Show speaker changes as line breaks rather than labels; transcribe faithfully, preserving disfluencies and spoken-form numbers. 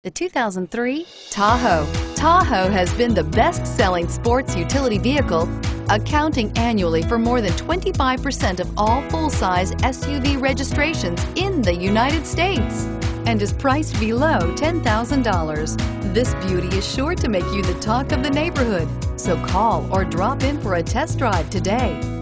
The two thousand three Tahoe. Tahoe has been the best-selling sports utility vehicle, accounting annually for more than twenty-five percent of all full-size S U V registrations in the United States, and is priced below ten thousand dollars. This beauty is sure to make you the talk of the neighborhood, so call or drop in for a test drive today.